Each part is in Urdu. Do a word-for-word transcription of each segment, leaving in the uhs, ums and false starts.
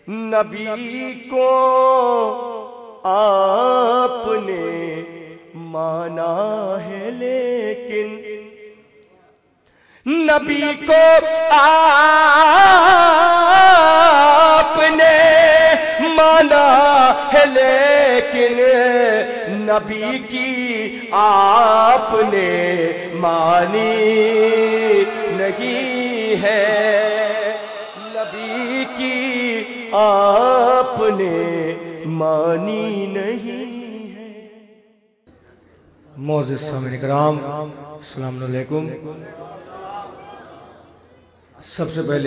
نبی کو آپ نے مانا ہے لیکن نبی کو آپ نے مانا ہے لیکن نبی کی آپ نے مانی نہیں ہے، نبی کی آپ نے مانی نہیں ہے۔ معزز سامعین کرام، السلام علیکم۔ سب سے پہلے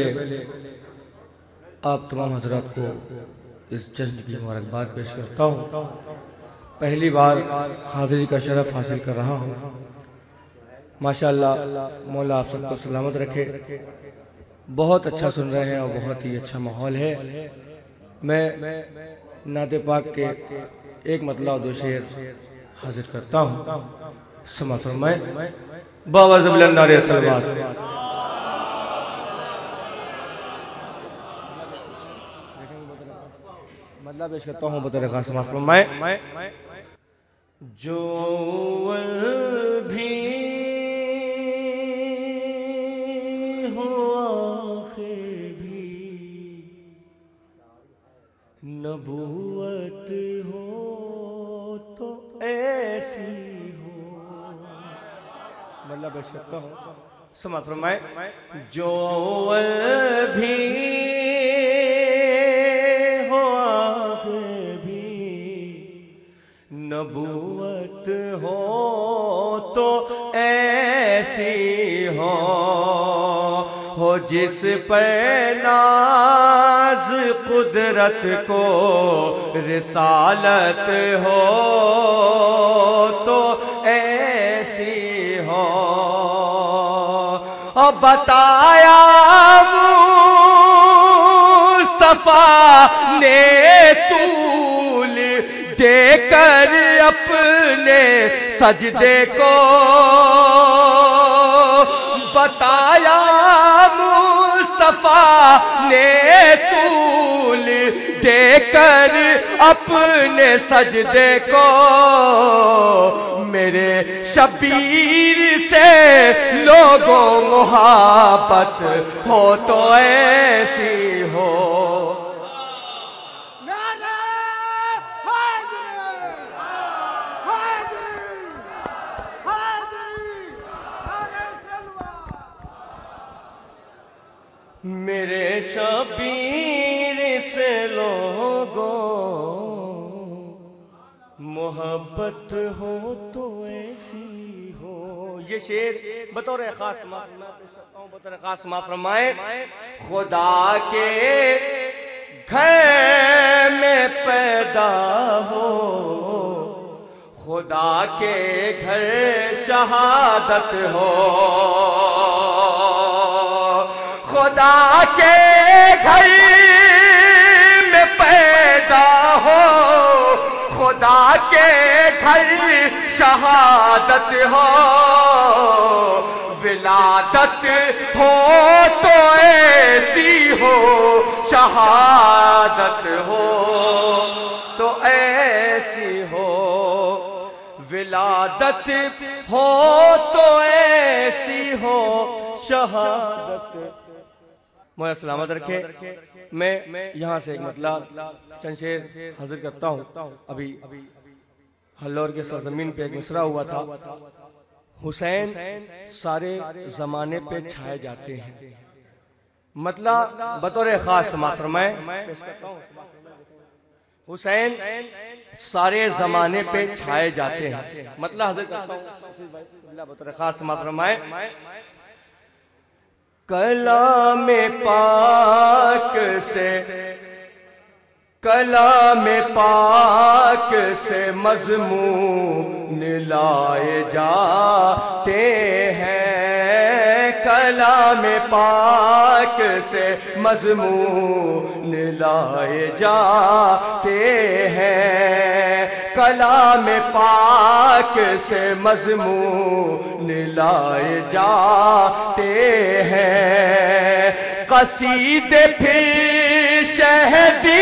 آپ تمام حضرات کو اس جشن کی مبارکباد پیش کرتا ہوں۔ پہلی بار حاضری کا شرف حاصل کر رہا ہوں۔ ماشاءاللہ مولا آپ سب کو سلامت رکھے۔ بہت اچھا سن رہے ہیں اور بہت ہی اچھا ماحول ہے۔ میں نعت پاک کے ایک مطلع اور دو شعر حاضر کرتا ہوں، سماع فرمائیں۔ بابا زبل النار صلوات۔ مطلب پیش کرتا ہوں بطور خاص، سماع فرمائیں۔ جو اول بھی ہو آخر بھی نبوت ہو تو ایسی ہو، مطلب پیش کرتا ہوں، سماع فرمائیں۔ جو اول بھی ہو آخر بھی نبوت ہو تو ایسی ہو، ہو جس پر ناز قدرت کو رسالت ہو تو ایسی ہو، اور بتایا مصطفیٰ نے طول دے کر اپنے سجدے کو، بتایا مصطفیٰ نے طول دے کر اپنے سجدے کو، میرے شبیر سے لوگوں محبت ہو تو ایسی ہو۔ میرے شبیر سے لوگوں محبت ہو تو ایسی ہو۔ یہ شعر بطور خاص بطور خاص سماع فرمائیں۔ خدا کے گھر میں پیدا ہو، خدا کے گھر شہادت ہو، خدا کے گھر میں پیدا ہو، خدا کے گھر شہادت ہو، ولادت ہو تو ایسی ہو، شہادت ہو تو ایسی ہو، ولادت ہو تو ایسی ہو، شہادت۔ مولا سلامت رکھے۔ میں یہاں سے ایک مطلب چند شعر حاضر کرتا ہوں۔ ابھی ہلور کے سرزمین پہ ایک مصرع ہوا تھا، حسین سارے زمانے پہ چھائے جاتے ہیں، مطلب بطور خاص سماع فرمائیں۔ حسین سارے زمانے پہ چھائے جاتے ہیں، مطلب حاضر کرتا ہوں بطور خاص سماع فرمائیں۔ کلام پاک سے کلام پاک سے مضمون لائے جاتے ہیں، کلام پاک سے مضمون لائے جاتے ہیں، کلام پاک سے مضمون لائے جاتے ہیں، قصیدے پھر شہد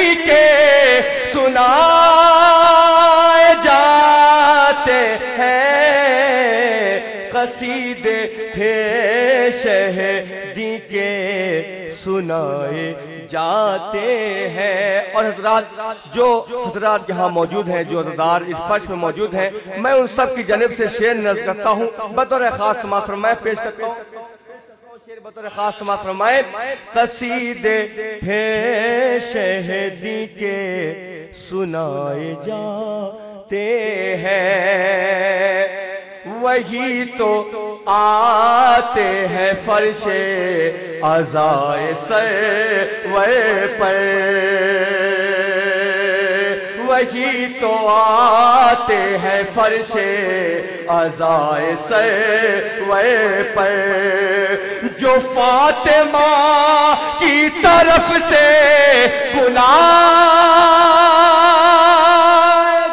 سنائے جاتے ہیں قصیدے پھر شہدی کے سنائے جاتے ہیں۔ اور حضرات جو حضرات یہاں موجود ہیں، جو عزادار اس فرش میں موجود ہیں، میں ان سب کی جانب سے شعر نظر کرتا ہوں، بطور خاص سماعت فرمائے پیش کرتا ہوں۔ شعر بطور خاص سماعت فرمائے۔ قصیدے پھر شہدی کے سنائے جاتے ہیں، وہی تو آتے ہیں فرش عزائے سرور پر، وہی تو آتے ہیں فرش عزائے سرور پر، جو فاطمہ کی طرف سے بلائے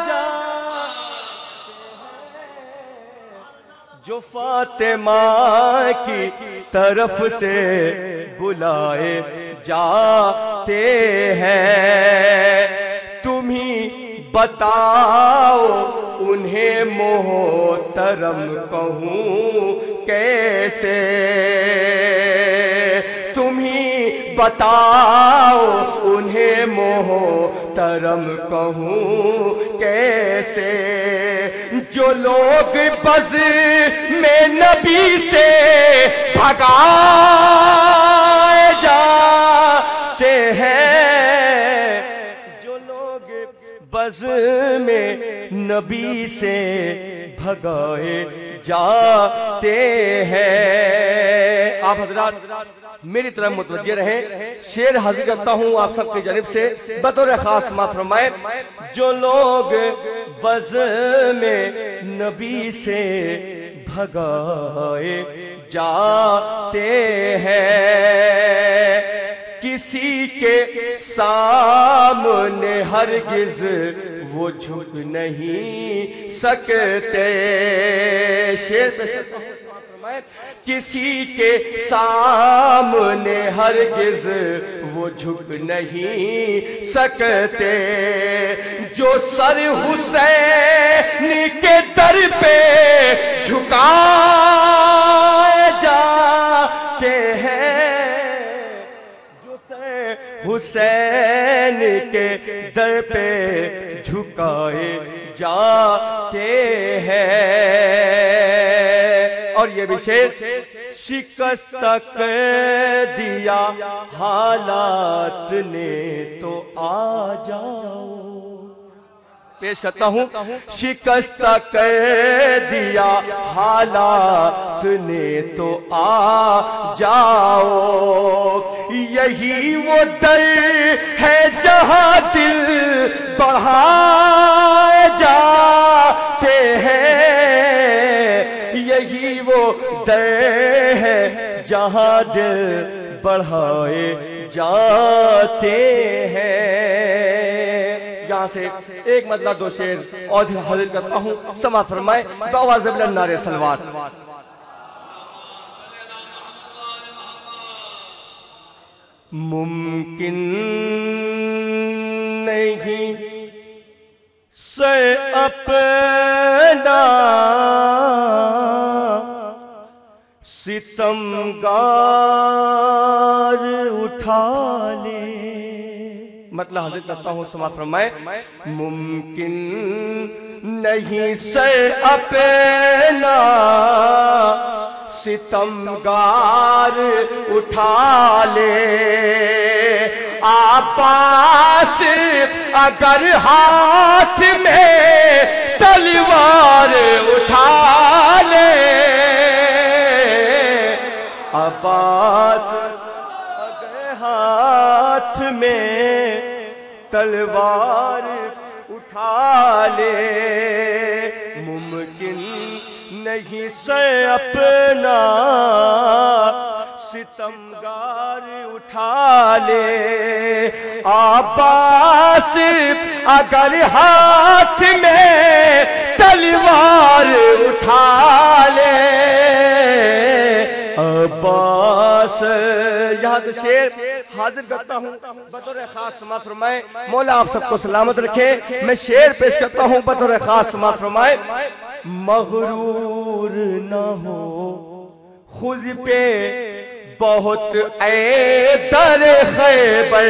جو فاطمہ کی طرف سے بلائے جاتے ہیں، تم ہی بتاؤ انہیں محترم کہوں کیسے، تم ہی بتاؤ انہیں محترم کہوں کیسے، جو لوگ بز میں نبی سے بھگائے جاتے ہیں، جو لوگ بز میں نبی سے بھگائے جاتے ہیں۔ آپ حضرات میری طرف متوجہ رہیں، شعر حاضر کرتا ہوں آپ سب کی جانب سے، بطور خاص سماعت فرمائے۔ جو لوگ بز میں نبی سے بھگائے جاتے ہیں، کسی کے سامنے ہرگز وہ جھک نہیں سکتے، کسی کے سامنے ہرگز وہ جھک نہیں سکتے، جو سر حسین کے در پہ جھکائے جاتے ہیں، جو سر حسین کے در پہ جھکائے جاتے ہیں۔ اور یہ بھی شعر، شکست کر دیا حالات نے تو آ جاؤ، پیش کرتا ہوں۔ شکست کر دیا حالات نے تو آ جاؤ، یہی وہ در ہے جہاں دل بڑھائے جاتے ہیں، یہی وہ در ہے جہاں دل بڑھائے جاتے ہیں۔ یہاں سے ایک مطلب دو شعر اور حاضر کرتا ہوں، سماعت فرمائے بآواز بلند نعرہ صلوات۔ ممکن نہیں سے اپنا ستمگار اٹھا لے، مطلب حاضر کرتا ہوں، سماعت فرمائے۔ ممکن نہیں سے اپنا ستمگار اٹھا لے، عباس اگر ہاتھ میں تلوار اٹھا لے، عباس اگر ہاتھ میں تلوار اٹھا لے، ممکن نہیں سے اپنا ستمگار اٹھا لے، عباس اگر ہاتھ میں تلوار اٹھا لے، عباس یہاں تو شعر حاضر کرتا ہوں بطور خاص سماعت فرمائے مولا آپ سب کو سلامت رکھے. میں شعر پیش کرتا ہوں بطور خاص سماعت فرمائے. مغرور نہ ہو خود پہ بہت اے در خیبر،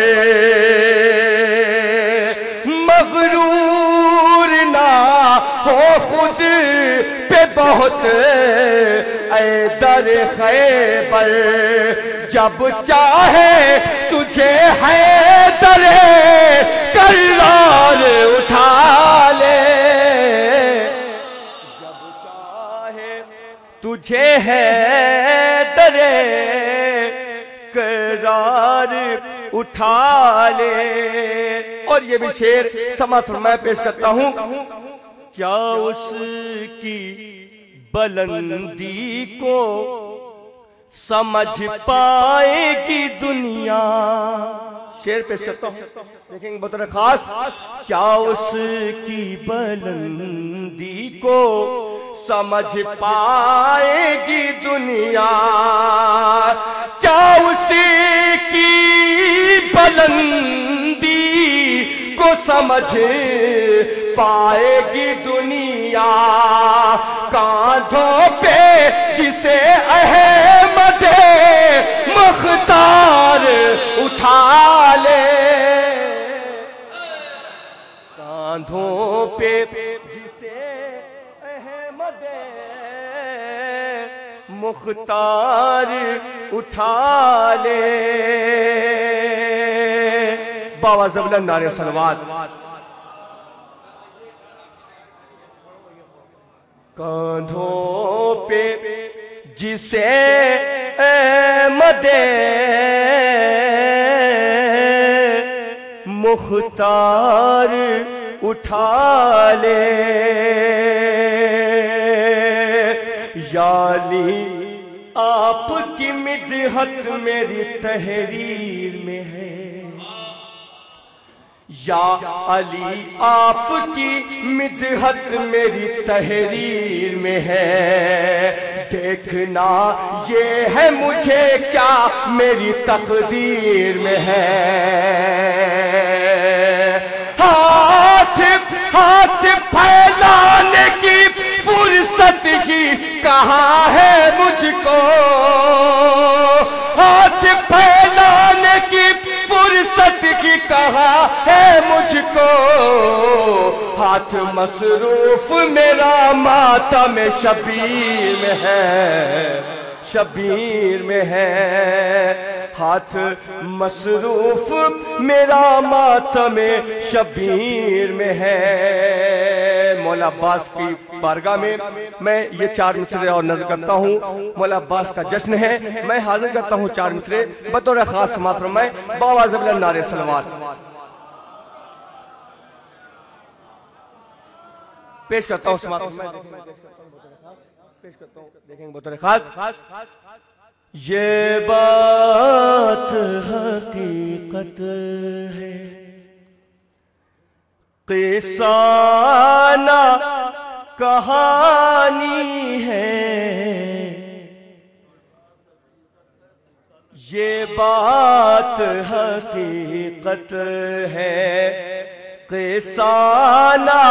مغرور نہ ہو خود پہ بہت اے در خیبر، جب چاہے تجھے حیدر کرار اٹھا لے، جب چاہے تجھے حیدر کرار اٹھا لے. اور یہ بھی شعر سماعت فرمائے پیش کرتا ہوں. کیا اس کی بلندی کو سمجھ پائے گی دنیا. شعر پیش کرتا ہوں دیکھیں بطور خاص. کیا اس کی بلندی کو سمجھ پائے گی دنیا، کیا اسی کی بلندی کو سمجھ پائے گی دنیا، کاندھوں پہ جسے احمد مختار اٹھا لے، کاندھوں پہ جسے احمد مختار اٹھا لے. باواز بلند نعرہ صلوات. کاندھوں پہ جسے احمد مختار اٹھا لے، یا علی آپ کی مدحت میری تحریر میں ہے، یا علی آپ کی مدحت میری تحریر میں ہے، دیکھنا یہ ہے مجھے کیا میری تقدیر میں ہے. ہاتھ ہاتھ پھیلانے کی فرصت ہی کہاں ہے مجھ کو، ہاتھ پھیلانے کی فرصت ہی کہاں ہے مجھ کو، ہاتھ مصروف میرا ماتم شبیر میں ہے، شبیر میں ہے، ہاتھ مصروف میرا ماتم شبیر میں ہے. مولا عباس کی بارگاہ میں میں یہ چار مصرے اور نظر کرتا ہوں. مولا عباس کا جشن ہے، میں حاضر کرتا ہوں چار مصرے بطور خاص سماعت فرمائے. باواز بلند نعرہ صلوات پیش کرتا ہوں. سماعت فرمائے پیش کرتا ہوں دیکھیں گے بطور خاص. یہ بات حقیقت ہے، قصہ نہ کہانی ہے، یہ بات حقیقت ہے، قصہ نہ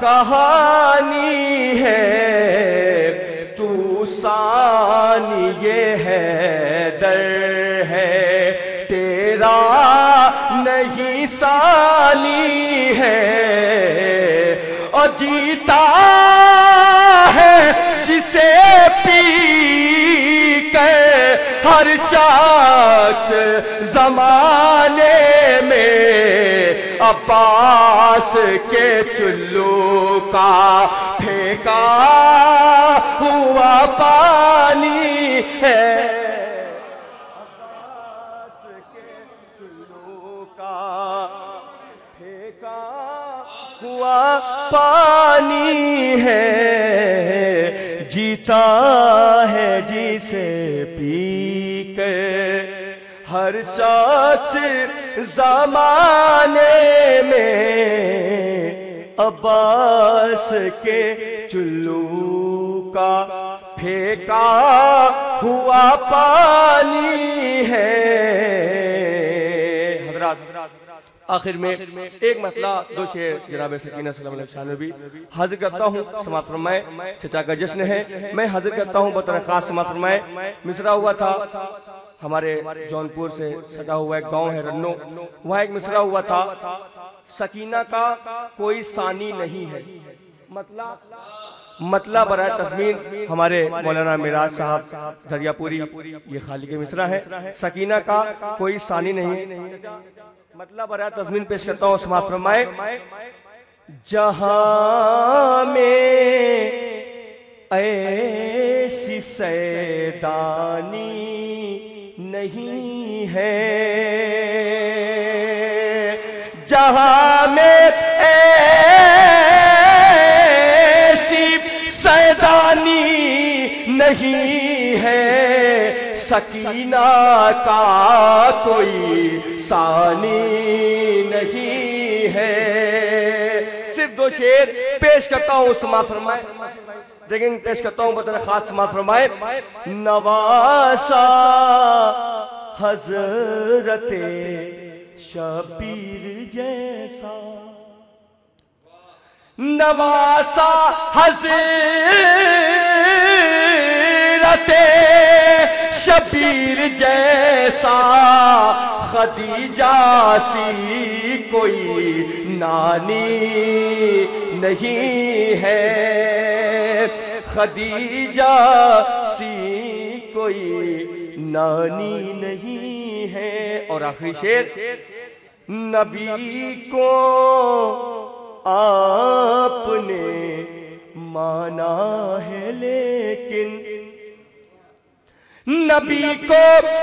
کہانی ہے، تو ثانی یہ ہے در ہے، تیرا نہیں ثانی ہے، اور جیتا ہے جسے پی کر ہر شخص زمانے میں، عباس کے چلو کا پھینکا ہوا پانی ہے، عباس کے چلو کا پھینکا ہوا پانی ہے، جیتا ہے جسے پی کر ہر شخص زمانے میں، عباس کے چلو کا پھینکا ہوا پانی ہے، آخر میں ایک مسئلہ دو شعر جناب سکینہ سلام علیہ شاہ نبی حاضر کرتا ہوں، سماعت فرمائے۔ چچا کا جشن ہے، میں حاضر کرتا ہوں بطور خاص، سماعت فرمائے۔ مصرع ہوا تھا ہمارے جونپور سے سٹا ہوا ایک گاؤں ہے رنو، وہاں ایک مصرع ہوا تھا، سکینہ کا کوئی ثانی نہیں ہے۔ مطلب مطلب برائے تضمین ہمارے مولانا معراج صاحب دریا پوری، یہ خالق مصرع ہے، سکینہ کا کوئی ثانی نہیں۔ مطلب برائے تضمین پیش کرتا ہوں، سماعت فرمائے۔ جہاں میں ایسی سیدانی نہیں ہے، جہاں میں نہیں ہے، سکینہ کا کوئی ثانی نہیں ہے۔ صرف دو شعر پیش کرتا ہوں، سماعت فرمائے۔ دیکھیں پیش کرتا ہوں بطور خاص، سماعت فرمائے۔ نواسا حضرت شبیر جیسا، نواسا حضرت شبیر جیسا، خدیجہ سی کوئی نانی نہیں ہے، خدیجہ سی کوئی نانی نہیں ہے۔ اور آخری شعر، نبی کو آپ نے مانا ہے لیکن، نبی کو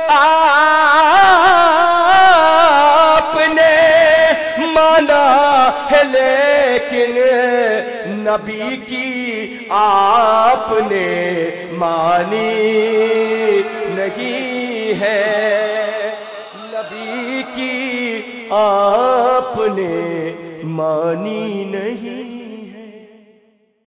آپ نے مانا ہے لیکن، نبی کی آپ نے مانی نہیں ہے، نبی کی آپ نے مانی نہیں